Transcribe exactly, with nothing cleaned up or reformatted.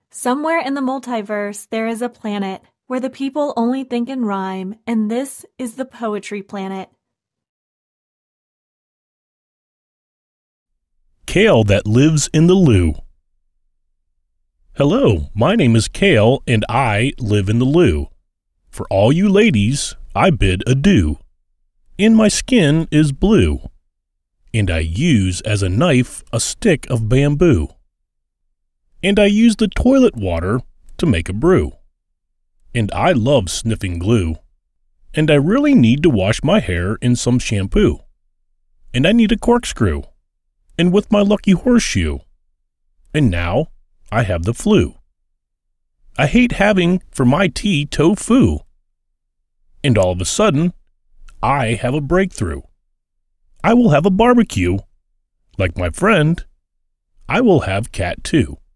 Somewhere in the multiverse, there is a planet where the people only think in rhyme, and this is the Poetry Planet. Kale that lives in the loo. Hello, my name is Kale, and I live in the loo. For all you ladies, I bid adieu. And my skin is blue, and I use as a knife a stick of bamboo. And I use the toilet water to make a brew. And I love sniffing glue. And I really need to wash my hair in some shampoo. And I need a corkscrew. And with my lucky horseshoe. And now I have the flu. I hate having for my tea tofu. And all of a sudden, I have a breakthrough. I will have a barbecue. Like my friend, I will have cat too.